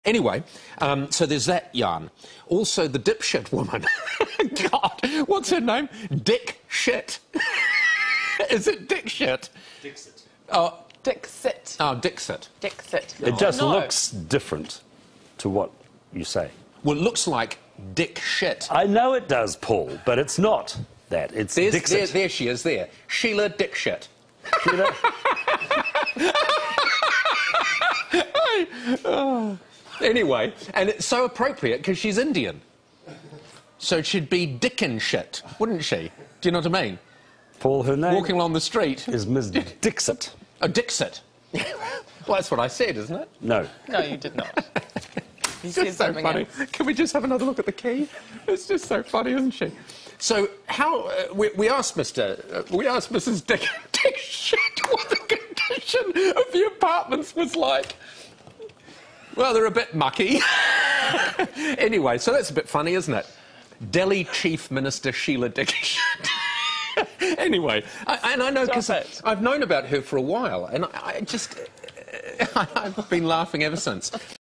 Anyway, so there's that yarn. Also, the dipshit woman. God, what's her name? Dick Shit. Is it Dick Shit? Dixit. Oh, Dixit. oh, Dixit. Dixit. It just No. looks different to what you say. Well, it looks like Dick Shit. I know it does, Paul, but it's not that. It's Dixit. There she is, there. Sheila Dick Shit. Sheila? Anyway, and it's so appropriate because she's Indian. So she'd be Dickin' Shit, wouldn't she? Do you know what I mean? Paul, her name Walking along the street. is Ms. Dixit. Oh, Dixit. Well, that's what I said, isn't it? No. No, you did not. You It's said just so something funny. else. Can we just have another look at the key? It's just so funny, isn't she? So, how we asked Mrs. Dick Shit what the condition of the apartments was like. Well, they're a bit mucky. Anyway, so that's a bit funny, isn't it? Delhi Chief Minister Sheila Dick Shit. Anyway, I know because Stop it. I've known about her for a while, and I've been laughing ever since.